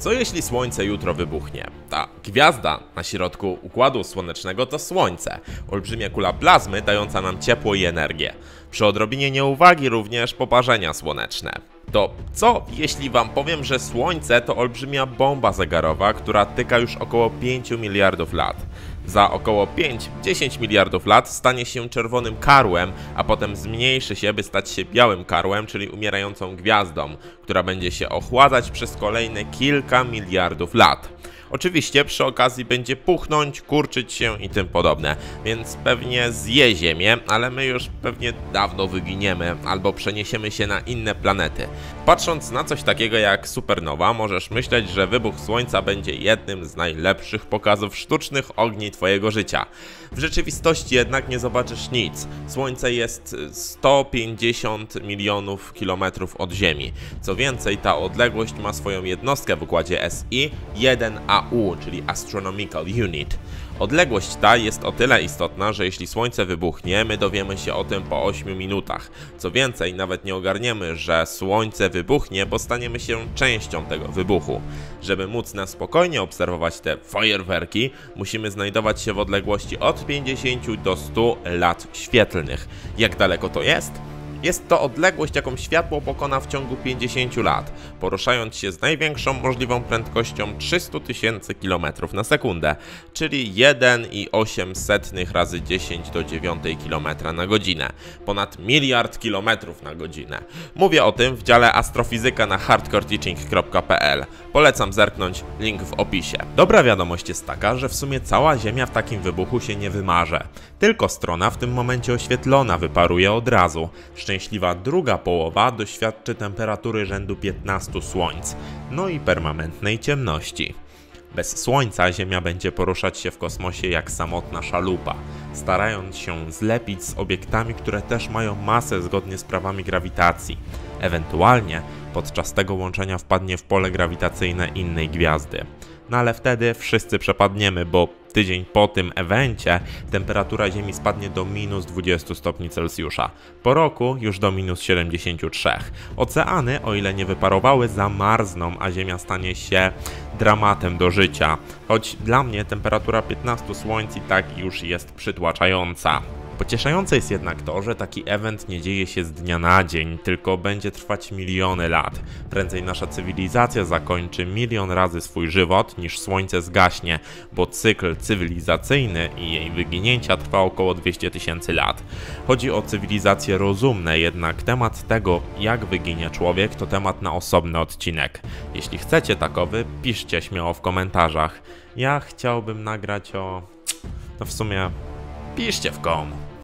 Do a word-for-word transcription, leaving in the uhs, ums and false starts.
Co jeśli Słońce jutro wybuchnie? Ta gwiazda na środku Układu Słonecznego to Słońce, olbrzymia kula plazmy dająca nam ciepło i energię. Przy odrobinie nieuwagi również poparzenia słoneczne. To co jeśli wam powiem, że Słońce to olbrzymia bomba zegarowa, która tyka już około pięciu miliardów lat. Za około pięć do dziesięciu miliardów lat stanie się czerwonym karłem, a potem zmniejszy się, by stać się białym karłem, czyli umierającą gwiazdą, która będzie się ochładzać przez kolejne kilka miliardów lat. Oczywiście przy okazji będzie puchnąć, kurczyć się i tym podobne, więc pewnie zje Ziemię, ale my już pewnie dawno wyginiemy albo przeniesiemy się na inne planety. Patrząc na coś takiego jak supernowa, możesz myśleć, że wybuch Słońca będzie jednym z najlepszych pokazów sztucznych ogni twojego życia. W rzeczywistości jednak nie zobaczysz nic. Słońce jest sto pięćdziesiąt milionów kilometrów od Ziemi. Co więcej, ta odległość ma swoją jednostkę w układzie S I jeden A U, czyli Astronomical Unit. Odległość ta jest o tyle istotna, że jeśli Słońce wybuchnie, my dowiemy się o tym po ośmiu minutach. Co więcej, nawet nie ogarniemy, że Słońce wybuchnie, bo staniemy się częścią tego wybuchu. Żeby móc na spokojnie obserwować te fajerwerki, musimy znajdować się w odległości od pięćdziesięciu do stu lat świetlnych. Jak daleko to jest? Jest to odległość, jaką światło pokona w ciągu pięćdziesięciu lat, poruszając się z największą możliwą prędkością trzysta tysięcy kilometrów na sekundę, czyli jeden i osiem setnych razy dziesięć do dziewiątej kilometra na godzinę, ponad miliard kilometrów na godzinę. Mówię o tym w dziale Astrofizyka na hardcore teaching kropka p l. Polecam zerknąć, link w opisie. Dobra wiadomość jest taka, że w sumie cała Ziemia w takim wybuchu się nie wymarze. Tylko strona w tym momencie oświetlona wyparuje od razu. Szczęśliwa druga połowa doświadczy temperatury rzędu piętnastu słońc, no i permanentnej ciemności. Bez Słońca Ziemia będzie poruszać się w kosmosie jak samotna szalupa, starając się zlepić z obiektami, które też mają masę zgodnie z prawami grawitacji. Ewentualnie podczas tego łączenia wpadnie w pole grawitacyjne innej gwiazdy. No ale wtedy wszyscy przepadniemy, bo tydzień po tym evencie temperatura Ziemi spadnie do minus dwudziestu stopni Celsjusza. Po roku już do minus siedemdziesięciu trzech. Oceany, o ile nie wyparowały, zamarzną, a Ziemia stanie się dramatem do życia. Choć dla mnie temperatura piętnastu słońc i tak już jest przytłaczająca. Pocieszające jest jednak to, że taki event nie dzieje się z dnia na dzień, tylko będzie trwać miliony lat. Prędzej nasza cywilizacja zakończy milion razy swój żywot, niż Słońce zgaśnie, bo cykl cywilizacyjny i jej wyginięcia trwa około dwieście tysięcy lat. Chodzi o cywilizacje rozumne, jednak temat tego, jak wyginie człowiek, to temat na osobny odcinek. Jeśli chcecie takowy, piszcie śmiało w komentarzach. Ja chciałbym nagrać o... no w sumie... piszcie w kom.